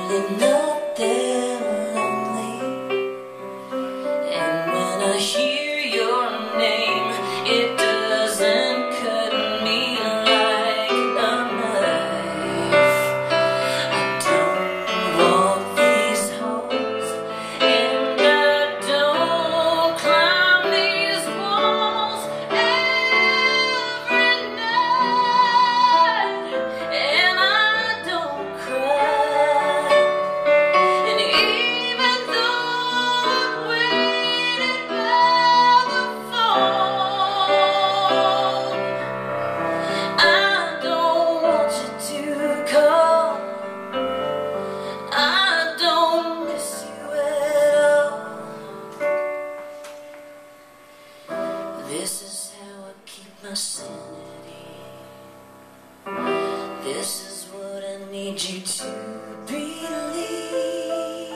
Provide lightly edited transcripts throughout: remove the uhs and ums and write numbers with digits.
really not that lonely. And when I hear your name, it doesn't cut me like a knife. I don't walk these halls, and I don't climb these walls every night, and I don't cry. And even though I'm waiting by the phone, I don't want you to call. I don't miss you at all. This is how I keep my sanity. This is what I need you to believe.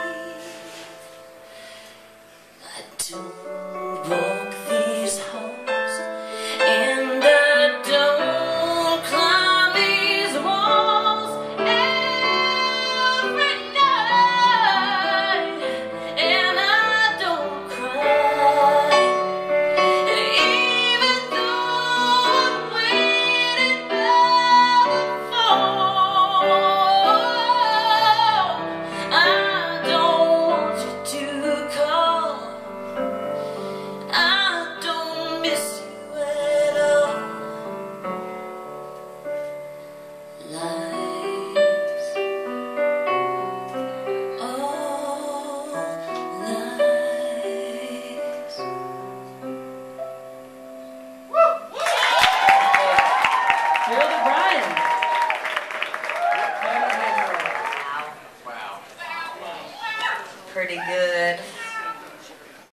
I don't walk these halls, and I don't climb these walls every night, and I don't cry. And even though I'm waiting by the phone, I don't want you to call. I don't miss you at all. Lies, all lies. Gerald and Brian.